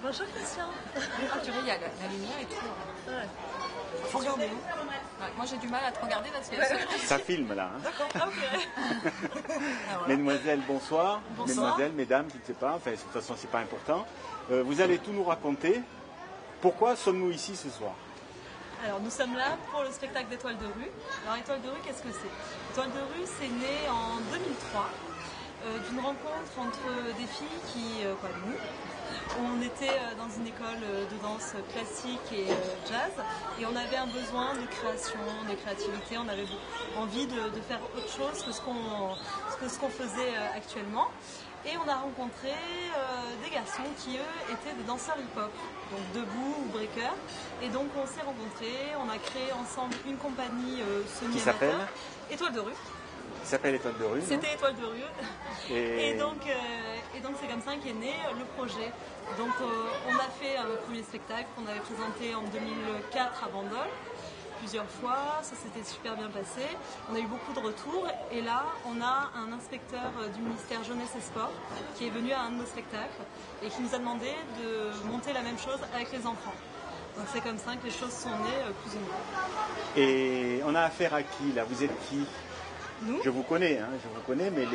Bonjour Christian. Ah, tu vois, il y a la lumière et tout. Ouais. Faut regarder. Ouais, moi j'ai du mal à te regarder parce que Ça filme là. Hein. D'accord. Ok. Voilà. Mesdemoiselles, bonsoir. Bonsoir. Mesdemoiselles, mesdames, je ne sais pas. Enfin, de toute façon, c'est pas important. Vous allez tout nous raconter. Pourquoi sommes-nous ici ce soir? Alors nous sommes là pour le spectacle d'Étoile de rue. Alors Étoile de rue, qu'est-ce que c'est? Étoile de rue, c'est né en 2003 d'une rencontre entre des filles qui, nous, on était dans une école de danse classique et jazz et on avait un besoin de création, de créativité, on avait envie de faire autre chose que ce qu'on faisait actuellement. Et on a rencontré des garçons qui, eux, étaient des danseurs hip-hop, donc debout ou breaker. Et donc on s'est rencontrés, on a créé ensemble une compagnie Qui s'appelle semi-amateur, Étoile de rue. Qui s'appelle Étoile de rue. C'était Étoile de rue. Et... Et donc c'est comme ça qu'est né le projet. Donc on a fait un premier spectacle qu'on avait présenté en 2004 à Bandol. Plusieurs fois, ça s'était super bien passé, on a eu beaucoup de retours et là on a un inspecteur du ministère Jeunesse et Sport qui est venu à un de nos spectacles et qui nous a demandé de monter la même chose avec les enfants. Donc c'est comme ça que les choses sont nées plus ou moins. Et on a affaire à qui là? Vous êtes qui? Nous? Je vous connais, hein, je vous connais, mais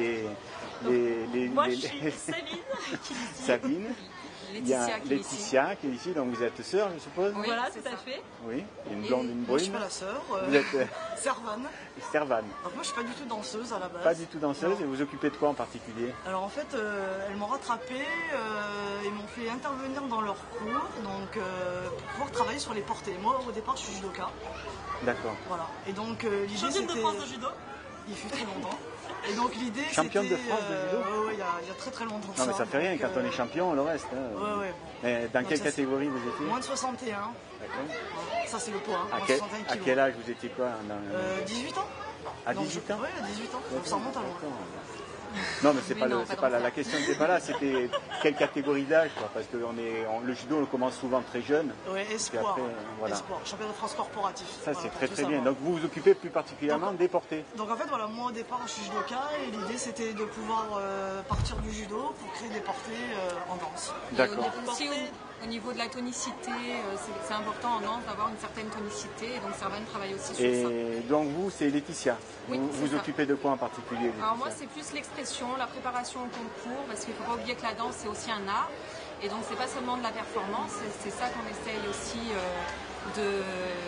moi je suis Sabine qui est ici. Sabine. Il y a Laetitia qui est ici, donc vous êtes sœur, je suppose. Oui, voilà, tout à fait. Oui, une blonde, une brune. Je suis pas la sœur. Vous êtes Servane. Servane. Alors moi je suis pas du tout danseuse à la base. Pas du tout danseuse, Non. et vous occupez de quoi en particulier? Alors en fait elles m'ont rattrapée et m'ont fait intervenir dans leur cours donc pour pouvoir travailler sur les portées. Moi au départ je suis judoka. D'accord. Voilà. Et donc l'idée Championne de c'était. France de judo. Il fut très longtemps. Et donc l'idée c'était. Championne de France de judo? Oui, il y a très très longtemps. Non mais ça fait rien, donc, quand on est champion, le reste. Hein. Ouais, bon. Et dans Donc, quelle ça, catégorie vous étiez? Moins de 61. D'accord. Ça c'est le poids. Hein. À Moins quel, 61 à kilos. quel âge vous étiez quoi? 18 ans. À Donc, 18 ans? Oui, à 18 ans. Donc ça remonte à loin. D'accord. Non mais c'est Oui, pas, non, c'est pas pas d'enfant. la question n'était pas là, c'était quelle catégorie d'âge quoi, parce que le judo on le commence souvent très jeune. Oui, espoir. après, voilà. Espoir. Champion de France corporatif. Ça Voilà, c'est pour très tout très bien. savoir. Donc vous vous occupez plus particulièrement des portées. Donc en fait voilà, moi au départ je suis judoka et l'idée c'était de pouvoir partir du judo pour créer des portées en danse. D'accord. aussi au niveau de la tonicité, c'est important en danse d'avoir une certaine tonicité. Et donc Servane travaille aussi sur ça. Et donc vous c'est Laetitia. Oui, vous c'est vous ça. occupez de quoi en particulier? Alors Laetitia moi c'est plus l'expression, la préparation au concours, parce qu'il ne faut pas oublier que la danse c'est aussi un art. Et donc c'est pas seulement de la performance, c'est ça qu'on essaye aussi de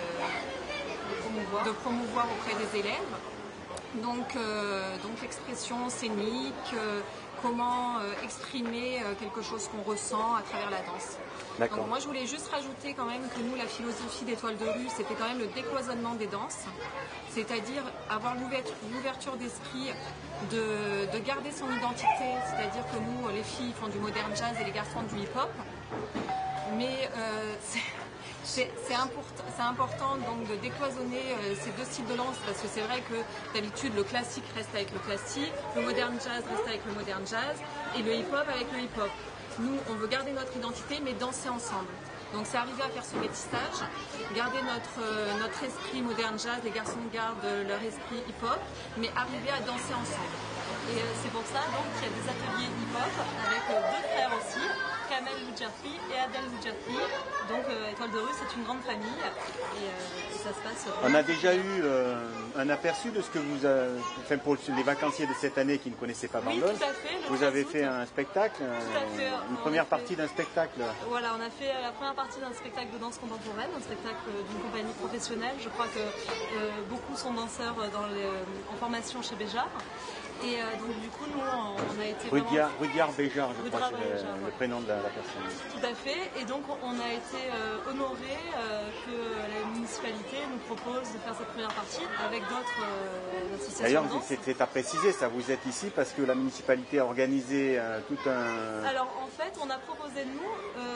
promouvoir auprès des élèves. Donc l'expression scénique, comment exprimer quelque chose qu'on ressent à travers la danse. D'accord. Donc moi je voulais juste rajouter quand même que nous la philosophie d'Étoile de rue c'était quand même le décloisonnement des danses, c'est-à-dire avoir l'ouverture d'esprit de garder son identité, c'est-à-dire que nous les filles font du modern jazz et les garçons du hip-hop, mais c'est important donc de décloisonner ces deux styles de danse parce que c'est vrai que d'habitude le classique reste avec le classique, le modern jazz reste avec le modern jazz et le hip-hop avec le hip-hop. Nous, on veut garder notre identité mais danser ensemble. Donc c'est arriver à faire ce métissage, garder notre esprit modern jazz, les garçons gardent leur esprit hip-hop, mais arriver à danser ensemble. Et c'est pour ça donc qu'il y a des ateliers hip-hop avec deux frères aussi, Kamel Loudjerfi et Adel Loudjerfi. Donc Étoile de rue c'est une grande famille et ça se passe. On a déjà eu un aperçu de ce que vous avez, enfin pour les vacanciers de cette année qui ne connaissaient pas Oui, Bandol. tout à fait. le Vous 13 avez août. fait un spectacle, Tout à fait. une On première a fait- partie d'un spectacle. Voilà, on a fait la première partie d'un spectacle de danse contemporaine, un spectacle d'une compagnie professionnelle. Je crois que beaucoup sont danseurs en formation chez Béjart. Et donc du coup, nous, on a été vraiment... Rudyard Béjart, je crois, Rudyard c'est Béjart, le ouais. prénom de la personne. Tout à fait. Et donc, on a été honorés que la municipalité nous propose de faire cette première partie avec d'autres associations D'ailleurs, de danse. c'est à préciser, ça vous êtes ici parce que la municipalité a organisé tout un... Alors en fait, on a proposé nous,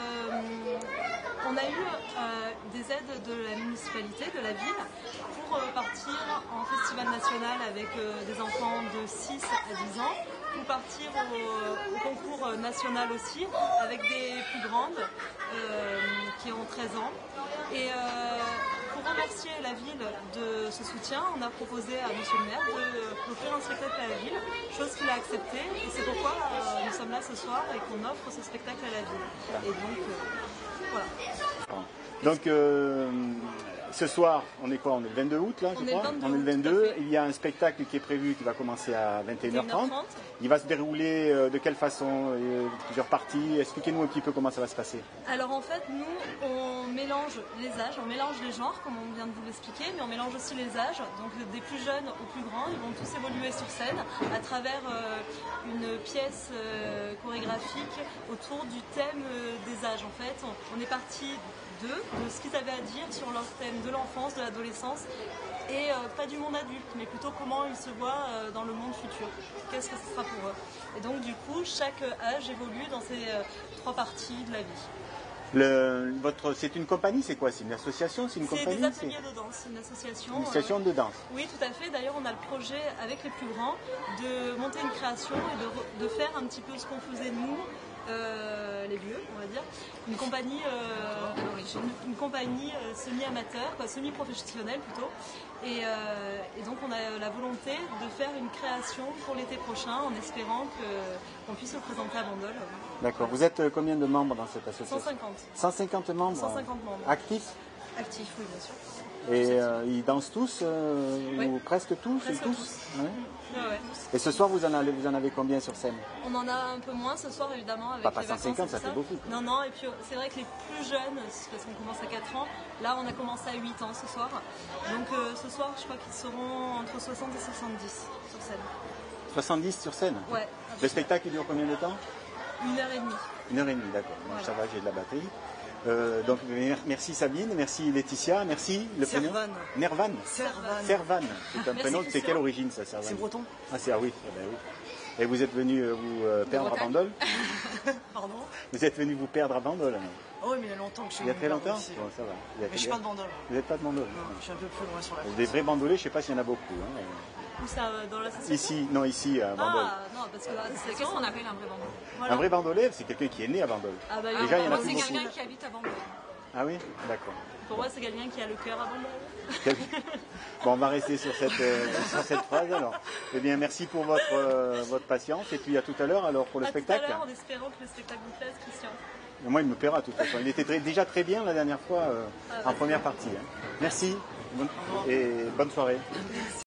on a eu des aides de la municipalité, de la ville, pour partir en festival national avec des enfants de 6 à 10 ans, pour partir au concours national aussi, avec des plus grandes qui ont 13 ans. Et pour pour remercier la ville de ce soutien, on a proposé à monsieur le maire d'offrir un spectacle à la ville, chose qu'il a acceptée. Et c'est pourquoi nous sommes là ce soir et qu'on offre ce spectacle à la ville. Et donc, voilà. Donc, ce soir, on est quoi? On est le 22 août, là, je crois. On est le 22. Il y a un spectacle qui est prévu qui va commencer à 21h30. Il va se dérouler de quelle façon? Plusieurs parties. Expliquez-nous un petit peu comment ça va se passer. Alors en fait, nous, on mélange les âges, on mélange les genres, comme on vient de vous l'expliquer, mais on mélange aussi les âges. Donc des plus jeunes aux plus grands, ils vont tous évoluer sur scène à travers une pièce chorégraphique autour du thème des âges. En fait, on est parti de ce qu'ils avaient à dire sur leur thème de l'enfance, de l'adolescence, et pas du monde adulte, mais plutôt comment ils se voient dans le monde futur. Qu'est-ce que ce sera pour eux? Et donc du coup, chaque âge évolue dans ces trois parties de la vie. C'est une compagnie, c'est quoi? C'est une association? C'est une compagnie? C'est des ateliers de danse, une association. Une association de danse? Oui, tout à fait. D'ailleurs, on a le projet avec les plus grands de monter une création et de faire un petit peu ce qu'on faisait nous, les vieux, on va dire. Une compagnie, semi-amateur, semi-professionnelle plutôt. Et donc on a la volonté de faire une création pour l'été prochain en espérant qu'on puisse le présenter à Bandol. D'accord. Vous êtes combien de membres dans cette association? 150. 150 membres? 150 membres. Actifs? Actifs, oui, bien sûr. Et ils dansent tous, oui. Ou presque tous? Presque tous. Ouais. Ouais. Et ce soir, vous en avez combien sur scène? On en a un peu moins ce soir, évidemment, avec pas les vacances 150, et ça tout fait beaucoup. Non, non, et puis c'est vrai que les plus jeunes, parce qu'on commence à 4 ans, là on a commencé à 8 ans ce soir. Donc ce soir, je crois qu'ils seront entre 60 et 70 sur scène. 70 sur scène? Ouais. Le spectacle, il dure combien de temps? 1h30. 1h30, d'accord. Voilà. Ça va, j'ai de la batterie. Donc merci Sabine, merci Laetitia, merci le prénom. Servan. Nervan. Servan. Servan. C'est un prénom, c'est Christian. quelle origine ça, Servan? C'est breton. Ah oui, eh ben oui. Et vous êtes venu vous perdre à Bretagne. Bandol? Pardon? Vous êtes venu vous perdre à Bandol? Non? Oh oui, mais il y a longtemps que je suis Il y a venu très perdre longtemps? ici. Bon, ça va. Mais je suis pas de Bandol. Vous n'êtes pas de Bandol? Non, je suis un peu plus loin sur la côte. Des vrais bandolais, je ne sais pas s'il y en a beaucoup. Hein. Où ça, dans l'association? Ici, à Bandol. Ah, non, parce que C'est qu'est-ce qu'on appelle un vrai Bandol? Voilà. Un vrai bandolais, c'est quelqu'un qui est né à Bandol. Ah, bah, Déjà, il y en a Moi, plus c'est beaucoup. quelqu'un qui habite à Bandol. Ah oui? D'accord. Pour moi, c'est quelqu'un qui a le cœur à Bandol. Bon, on va rester sur cette phrase alors. Eh bien, merci pour votre patience et puis à tout à l'heure alors pour le spectacle. Tout à l'heure, en espérant que le spectacle vous plaise, Christian. Moi, il me plaira de toute façon. Il était déjà très bien la dernière fois en première partie. Hein. Merci et bonne soirée.